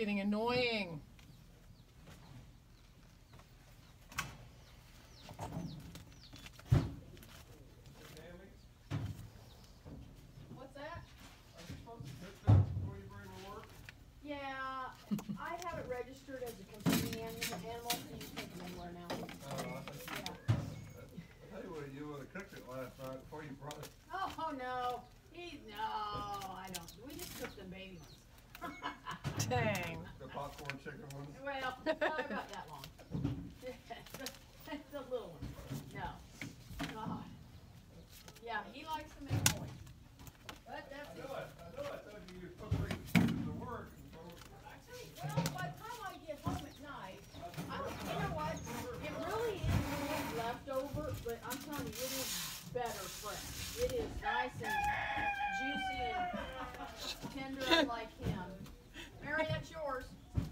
getting annoying. What's that? Are you supposed to cook this before you bring to work? Yeah, I have it registered as a companion animal, so you can take it anywhere now. I think Yeah. I tell you what, you would have cooked it last night before you brought it. Oh, no. No, I don't. We just cook the baby ones. Dang. The popcorn chicken ones. Well, not about that long. The little one. No. God. Yeah, he likes to make noise. But that's it. I know I told you you're supposed to bring food to work. Well, by the time I get home at night, you know what? It really is good leftover, but I'm telling you, it is better fresh. It is nice and juicy and tender like him. Mary, that's yours.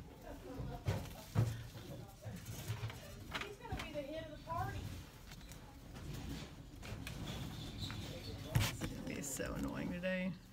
He's gonna be the hit of the party. It's so annoying today.